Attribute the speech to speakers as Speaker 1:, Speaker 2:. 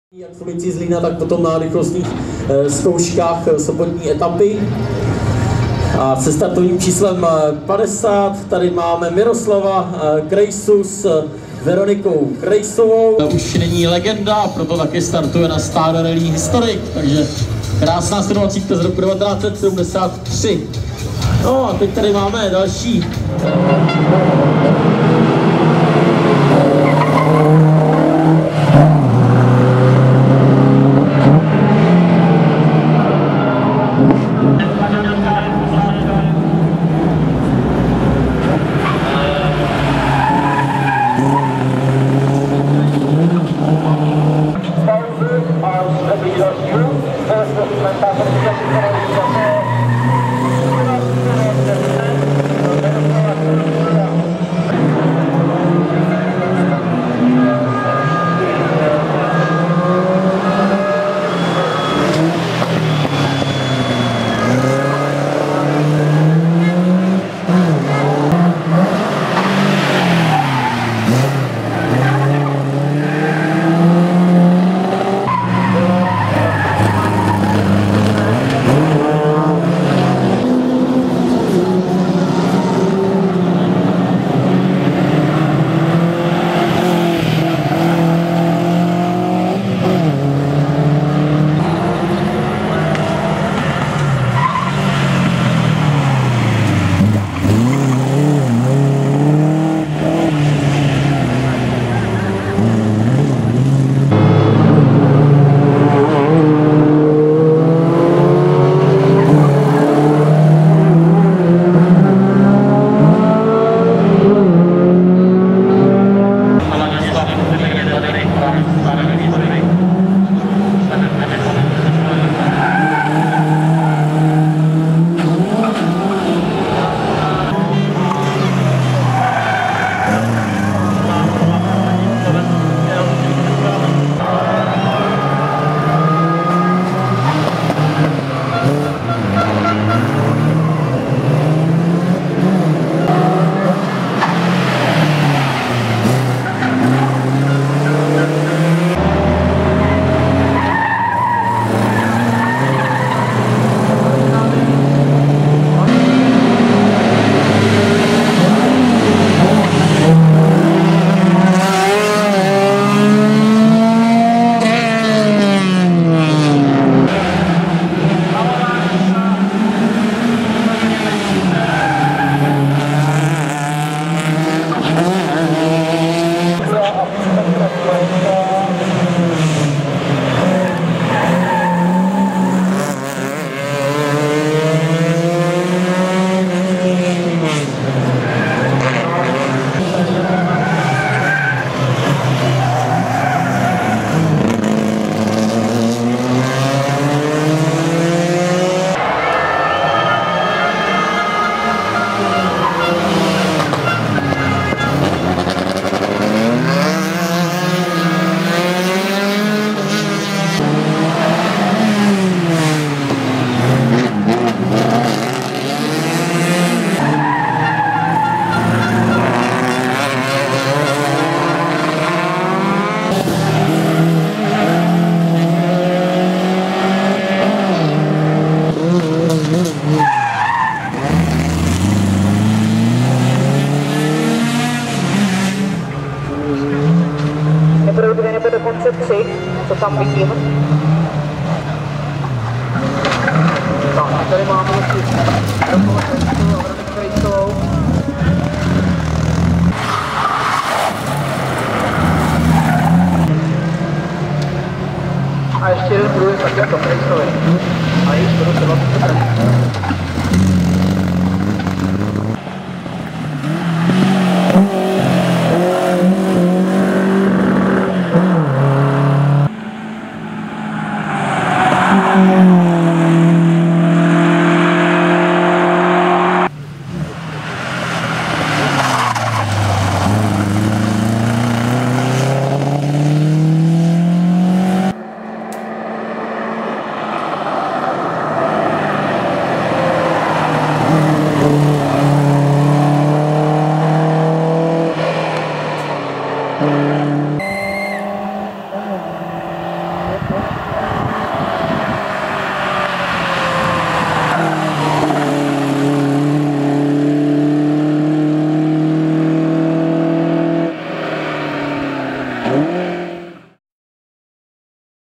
Speaker 1: Jak v ulici Zlína, tak potom na rychlostních zkouškách sobotní etapy. A se startovním číslem 50 tady máme Miroslava Krejsu s Veronikou Krejsovou. Už není legenda, proto taky startuje na Star Rally Historic, takže krásná 120 z roku 1973. No a teď tady máme další.
Speaker 2: Nebude dokonce 3, co tam vidím. Tak, tady máme Krejsovou. A ještě jeden průjezd taky jako Krejsový. A již budu se vlastně